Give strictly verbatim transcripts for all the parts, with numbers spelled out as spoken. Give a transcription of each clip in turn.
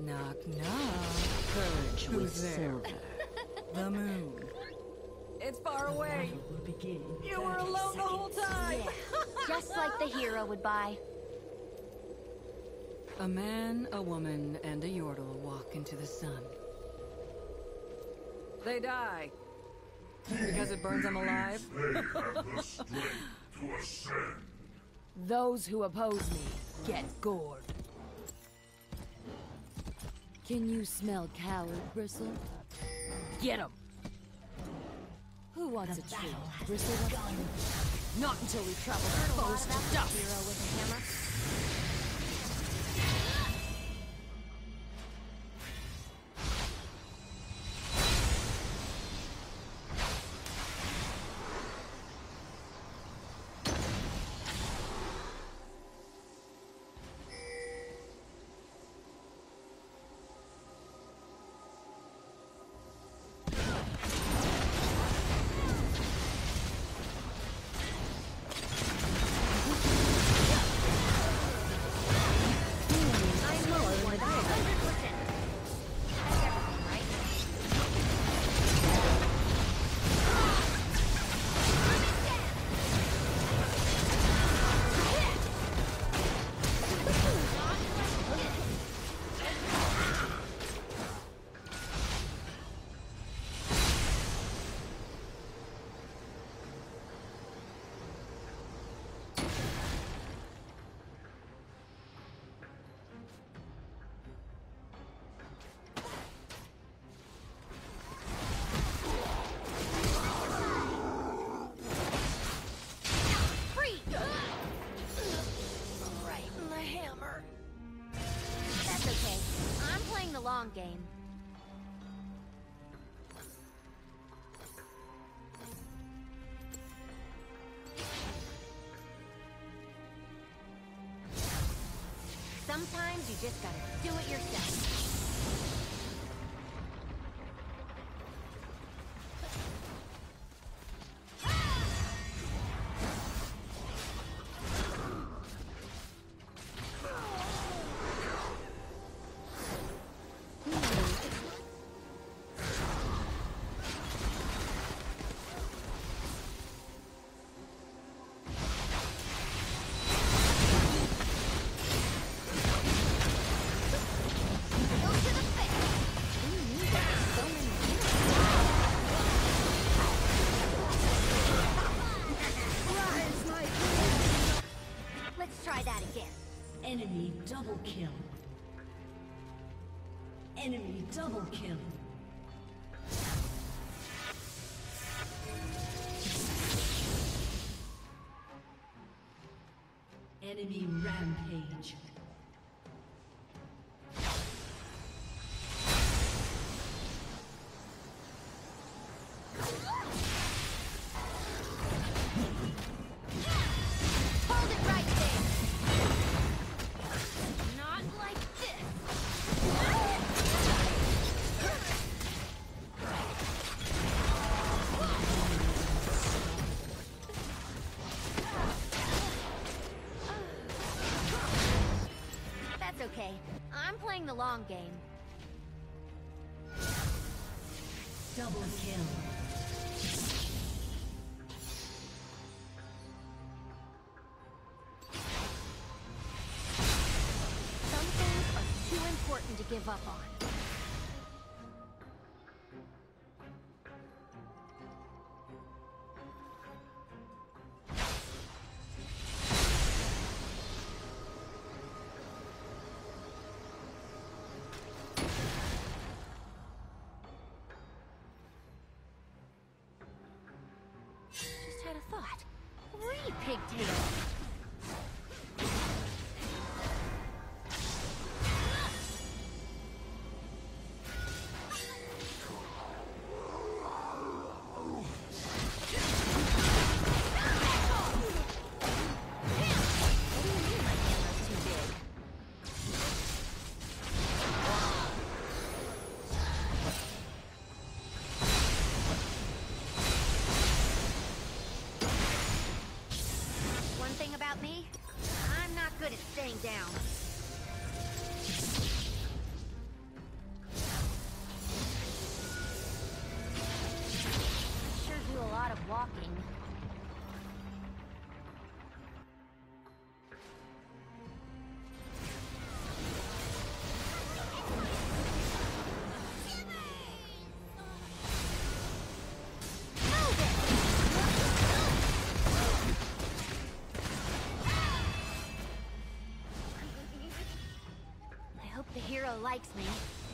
Knock, knock. Purge Who's with there? silver. The moon. It's far away. Will begin in You were thirty alone the whole seconds. time. Yeah, just like the hero would buy. A man, a woman, and a Yordle walk into the sun. They die. Because it burns them alive? They have the strength to ascend. Those who oppose me get gored. Can you smell coward, Bristle? Get 'em! Who wants a treat? Bristle wants Not until we travel foes to dust. Hero with a hammer. Long game. Sometimes you just gotta do it yourself. Enemy double kill. Enemy double kill. Enemy rampage. Hold it right there. Not like this. That's okay. I'm playing the long game. Double kill. Some things are too important to give up on. Just had a thought. Read, Pigtail. One thing about me, I'm not good at staying down. hero likes me.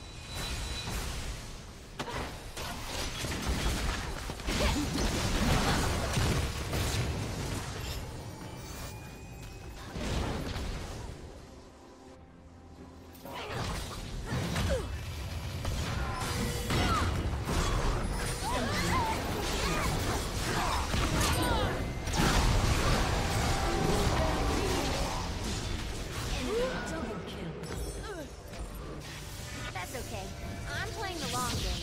That's okay. I'm playing the long game.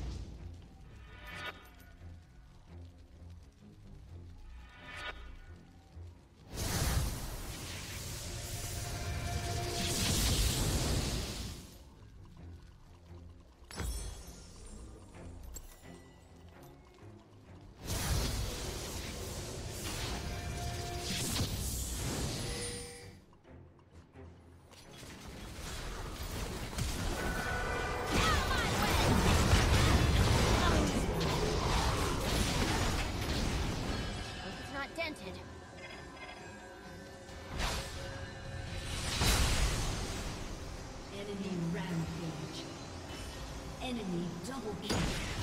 Dented. Enemy rampage. Enemy double kill.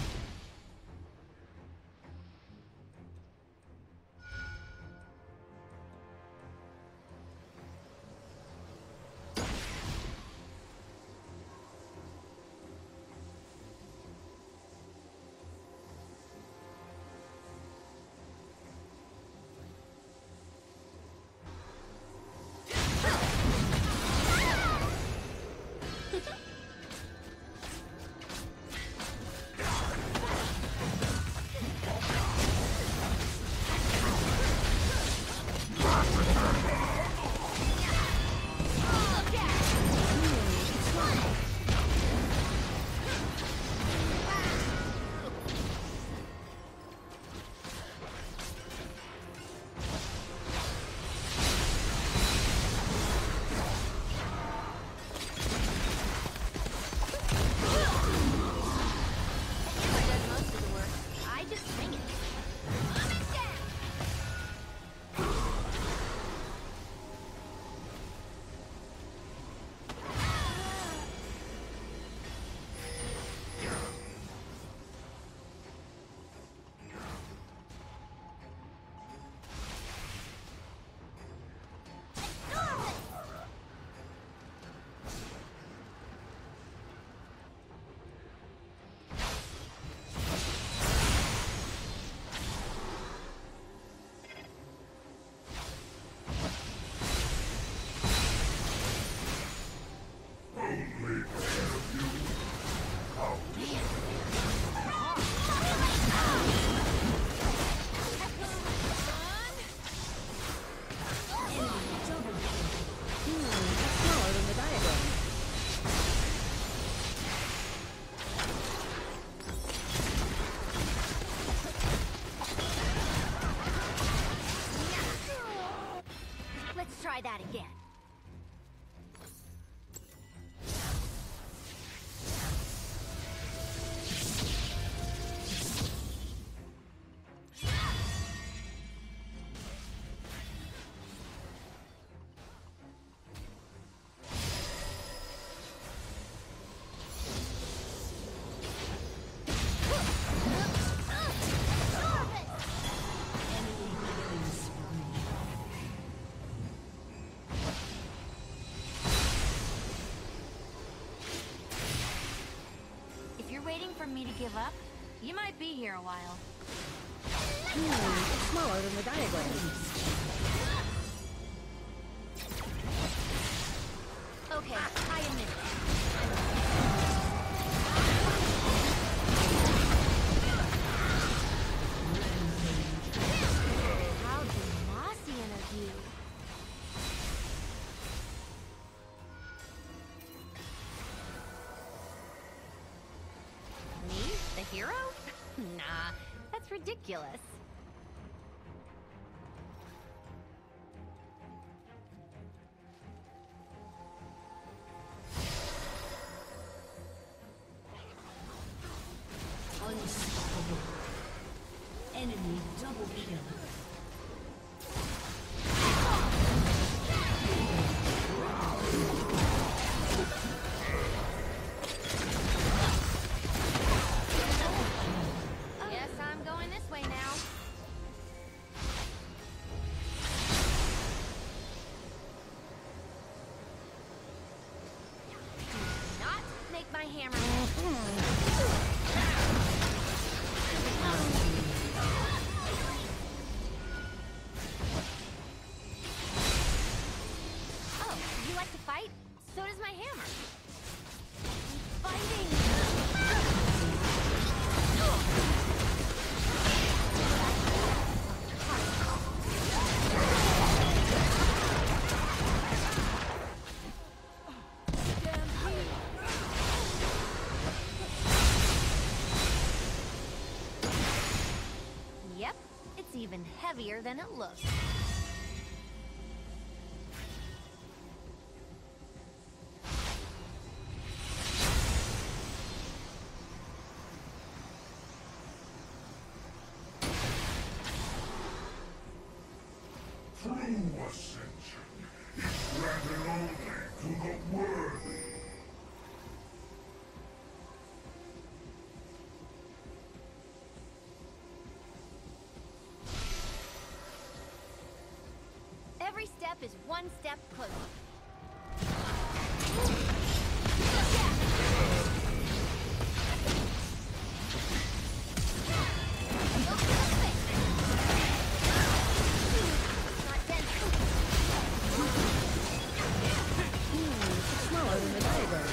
Try that again. Waiting for me to give up? You might be here a while. Hmm, it's smaller than the diagram. Okay, I admit it. How Demacian of you. The hero? Nah, that's ridiculous. Unstoppable. Enemy double kill. like to fight? So does my hammer. Fighting! Yep, it's even heavier than it looks. True ascension is granted only to the worthy. Every step is one step closer. Not dense. Smaller than the diagram.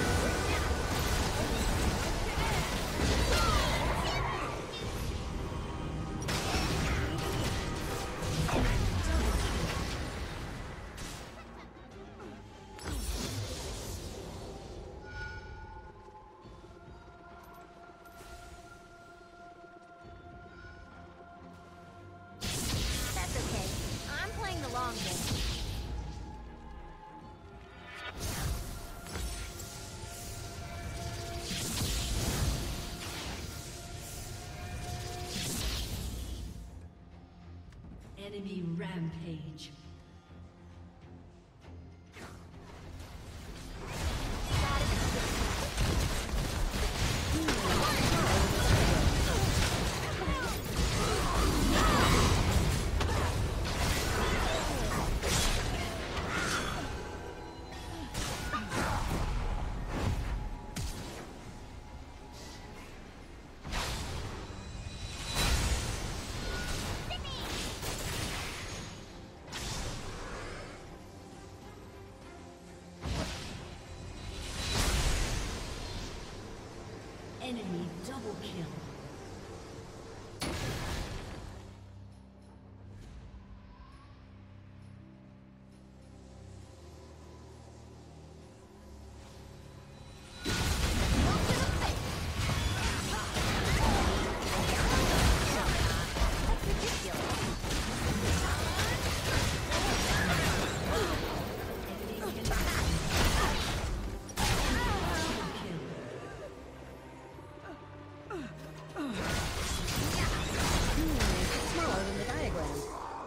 That's okay. I'm playing the long game. Enemy rampage. Enemy double kill. Smaller than the diagram.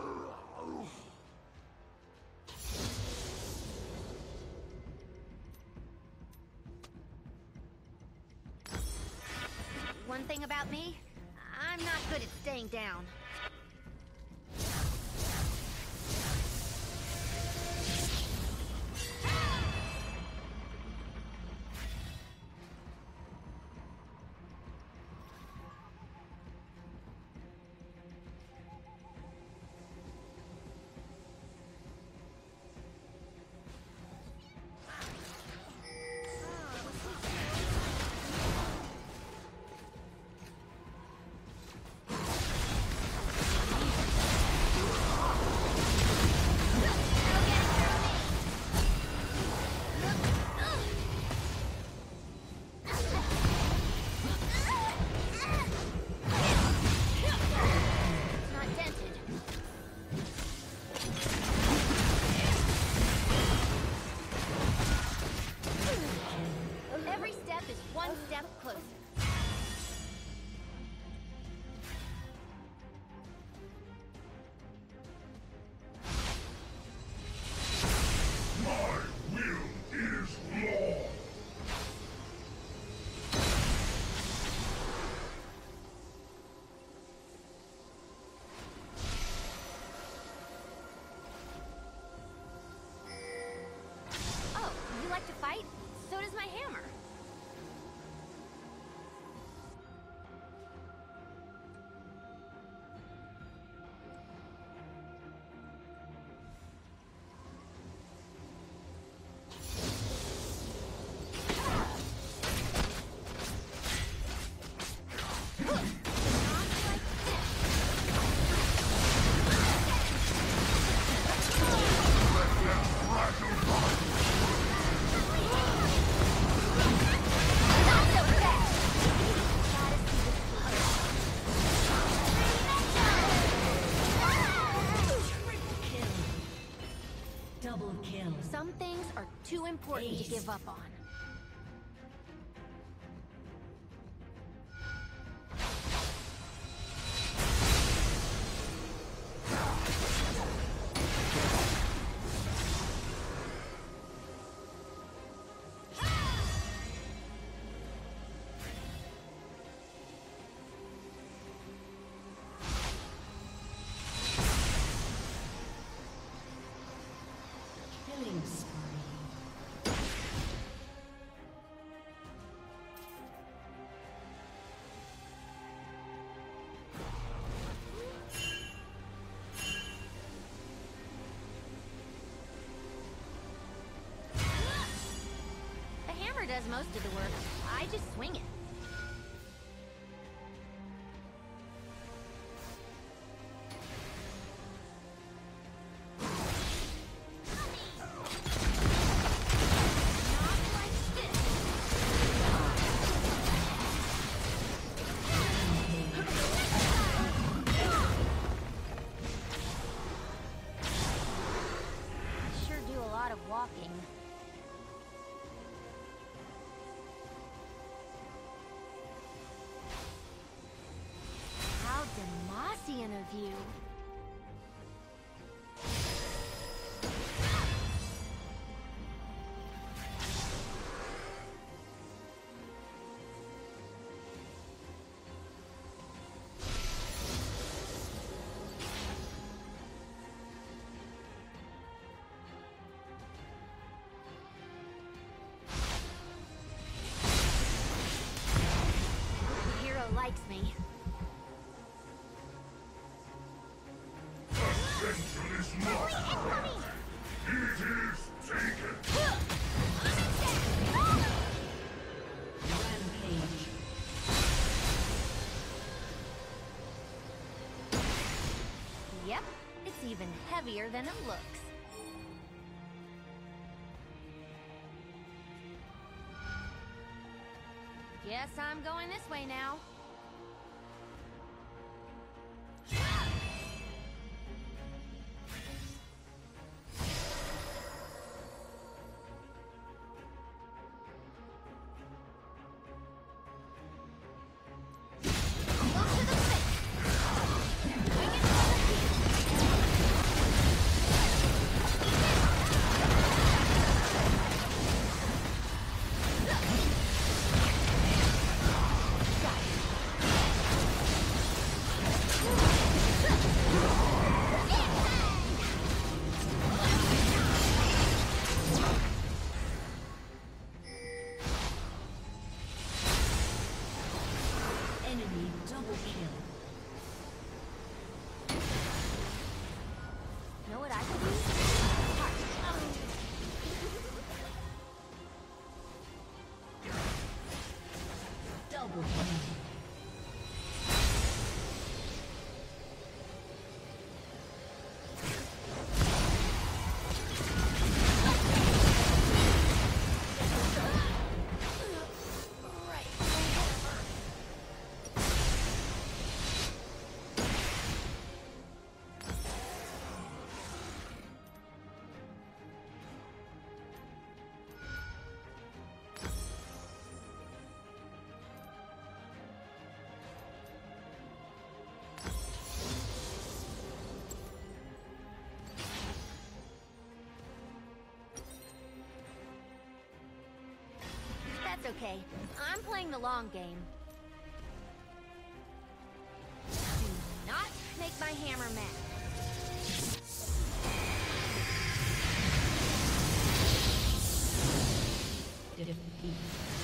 One thing about me, I'm not good at staying down. It's not dented. Every step is one step closer. My will is law. Oh, you like to fight? So does my hammer. important to Ace. give up on. Killing spree. The hammer does most of the work. I just swing it. Not like this. I sure do a lot of walking. How Demacian of you. The hero likes me. Ascension is Hurry, lost. incoming! It is taken. Rampage. Yep, it's even heavier than it looks. Guess I'm going this way now. Look to the six. Bring it to the Enemy double kill. Know what I can do? Heart. Double kill. That's okay. I'm playing the long game. Do not make my hammer mad. Defeat.